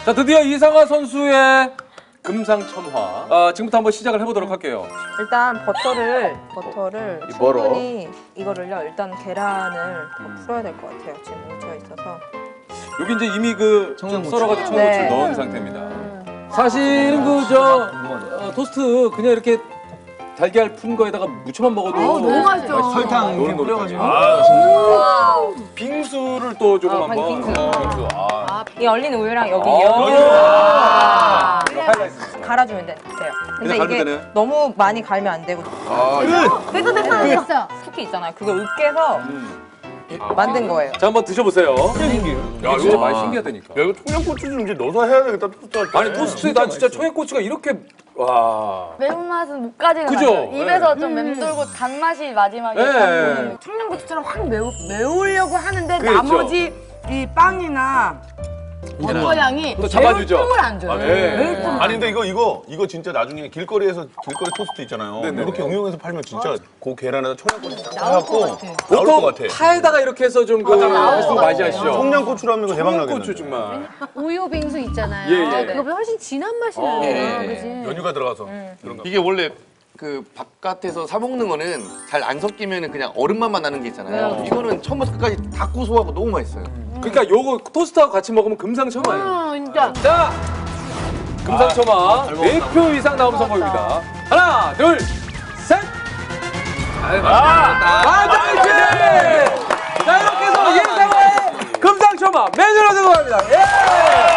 자, 드디어 이상화 선수의 금상첨화. 지금부터 한번 시작을 해보도록 할게요. 일단 버터를 충분히 이거를요. 일단 계란을 풀어야 될 것 같아요. 지금 뭉쳐 있어서. 여기 이제 이미 그 썰어가지고 청양고추를 네. 넣은 상태입니다. 사실은 토스트 그냥 이렇게 달걀 푼 거에다가 무쳐만 먹어도 너무 맛있죠. 설탕 노릇노릇하죠. 뿌려가지고. 빙수를 또 조금 한번. 빙수. 빙수. 이 얼린 우유랑 여기 하이라이트. 갈아주면 돼요. 근데 갈면 이게 되네. 너무 많이 갈면 안 되고 됐어. 쿠키 있잖아요. 그거 으깨서 만든 거예요. 자, 한번 드셔보세요. 야, 진짜 많이 신기하다니까. 야, 이거 청양고추 좀 이제 넣어서 해야 되겠다, 토스트할 때. 아니, 토스트에 난 진짜 청양고추가 이렇게, 와. 매운맛은 못 가지는 그죠? 않아요. 입에서 네. 좀 맴돌고 단맛이 마지막에 네. 딱 청양고추처럼 확 매우려고 하는데 그렇죠. 나머지 이 빵이나 버터 향이 또 잡아주죠. 매울 틈을 안 줘요. 네. 매울 틈을 안 아니 근데 이거 진짜 나중에 길거리 토스트 있잖아요. 네네. 이렇게 응용해서 팔면 진짜 그 계란에다 청양고추 나올 것 해갖고 같아. 나올 것 보통 같아. 파에다가 이렇게 해서 좀 그, 말씀 많이 하시죠. 청양고추라면 이거 대박 청양고추 나겠네. 정말. 우유 빙수 있잖아요. 예, 예. 그거보다 훨씬 진한 맛이 나요. 예. 그지? 연유가 들어가서 그런 거. 이게 원래 그 바깥에서 사 먹는 거는 잘 안 섞이면 그냥 얼음맛만 나는 게 있잖아요. 이거는 처음부터 끝까지 다 고소하고 너무 맛있어요. 그러니까 요거 토스트하고 같이 먹으면 금상첨화예요. 진짜. 자, 금상첨화 4표 이상 나오면 성공입니다. 하나, 둘, 셋! 맞아야지! 자, 이렇게 해서 예상화의 금상첨화 메뉴로 들어갑니다. 예!